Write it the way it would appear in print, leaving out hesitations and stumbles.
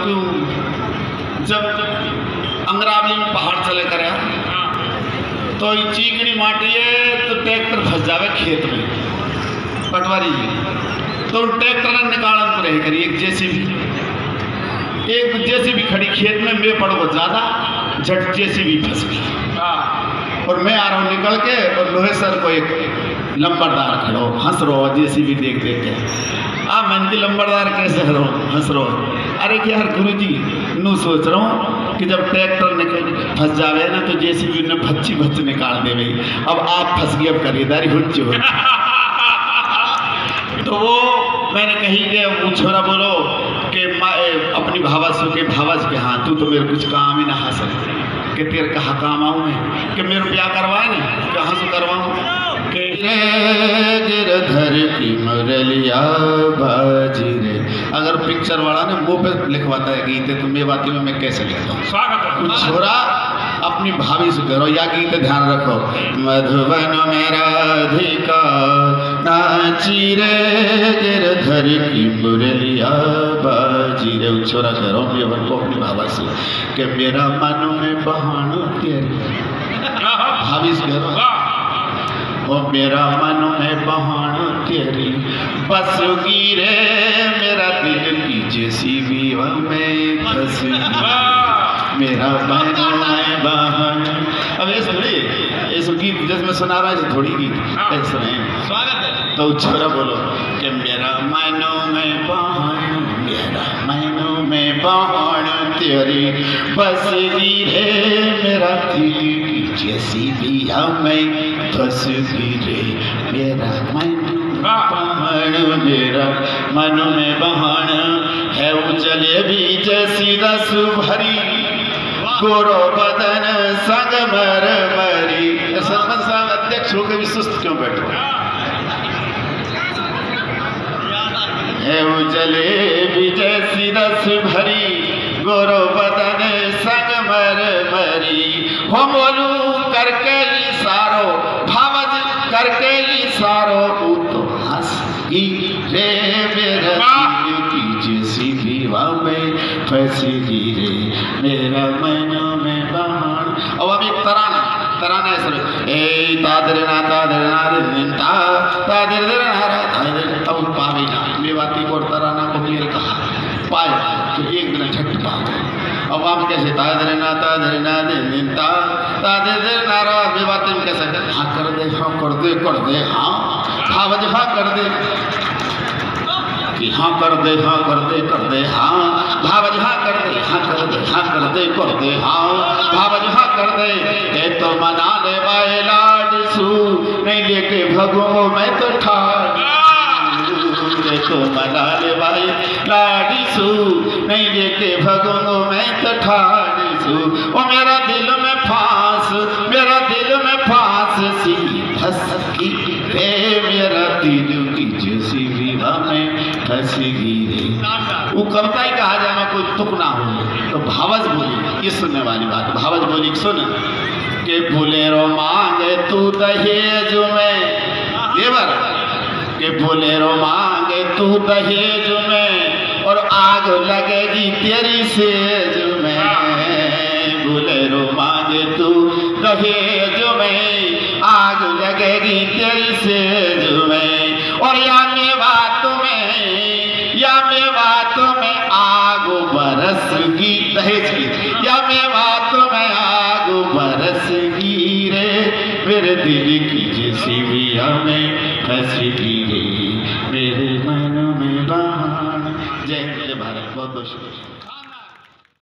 क्यों जब अंगरावली में पहाड़ चले कर तो ये चीकनी माटी है तो ट्रैक्टर फंस जावे खेत में पटवारी जी तो ट्रैक्टर ने निकालन तो रही करी एक जेसीबी खड़ी खेत में मैं पड़ो ज़्यादा झट जेसीबी फंस गई और मैं आ रहा हूँ निकल के और लोहे सर को एक लंबरदार खड़ो हंस रहो जेसीबी देख देख के मन की लंबरदार कैसे हंस रहो अरे क्या यार गुरु जी नू सोच रहा हूँ कि जब ट्रैक्टर निकल फंस जावे ना तो जेसीबी ने भच्ची निकाल दे भाई अब आप फंस गए अब खरीदारी हो तो वो मैंने कही कि वो छोरा बोलो कि अपनी भावस के हाँ तू तो मेरे कुछ काम ही ना हासिल कि तेरे कहाँ काम आऊँ मैं कि मेरे ब्याह करवाए ना कहाँ से करवाऊँ कि गिरधर की मुरलिया बाजी रे अगर पिक्चर वाला ने मुँह पे लिखवाता है गीते तो मैं बाती में मैं कैसे लिखता हूँ स्वागत छोरा अपनी भाभी से करो या गीत ध्यान रखो मधुबन में राधिका नाची रे गिरधर की मुरलिया बाजी रे छोरा करो मैं को अपनी भाभा से कि मेरा मन में बहानो तेरी भाभी से करो ओ मेरा मन में बहानो तेरी बसुगी रे मेरा दिल की जेसीबी में फंसी मेरा मन में बहान अब ऐसे गीत जिसमें सुना रहा है थोड़ी गीत ऐसे नहीं स्वागत है तो छोरा बोलो कि मेरा मनो में बहान मेरा मनो में बहान तेरी बसगी रे मेरा दिल की जेसीबी में फंसगी रे मेरा मन बहान मेरा मन में बहान है उजले भी जैसी रस भरी गोरो बदन संग मर मरी सरपंच साहब अध्यक्ष होकर भी सुस्त क्यों बैठो है उजले भी जैसी रस भरी गोरो बदन संग मर मरी हो बोलू करके इशारो भावज करके इशारो तो हंस ही रे मेरा जेसीबी में फंसी रे मेरा मनो में बहान अब अब एक तराना है सर ए तादरे ना ता तादरे ना अब पावे ना मेवाती को तराना को मेल कहा पाए तो एक दिन झट पाओ अब आप कैसे तादरे ना ता तादरे ना रा मेवाती में कैसे हाँ कर दे हाँ भावज हाँ कर दे हाँ कर दे हाँ भावज हाँ कर दे हाँ भावज हाँ कर दे ए तो मना ले बाए लाड सू नहीं लेके भगो मैं तो ठाड़ तो मना ले बाए लाडी सू नहीं लेके भगो मैं तो ठाड़ सू ओ मेरा दिल में फांस सी फंसगी रे मेरा दिल की जैसी विवा में फंसगी रे वो कविता ही कहा जाए मैं कोई तुक ना हो तो भावज बोली ये सुनने वाली बात भावज बोली सुन के बोलेरो मांगे तू दहेज में देवर के बोलेरो मांगे तू दहेज में और आग लगेगी तेरी सेज में बोलेरो मांगे तू दहेज में आग लगेगी तेरी सेज में और या मेवात में आग बरसगी दहेज की या मेवात में आग बरसगी रे मेरे दिल की जेसीबी में फंसगी रे मेरे मन में बहान जय हिंद भारत बहुत बहुत शुक्रिया।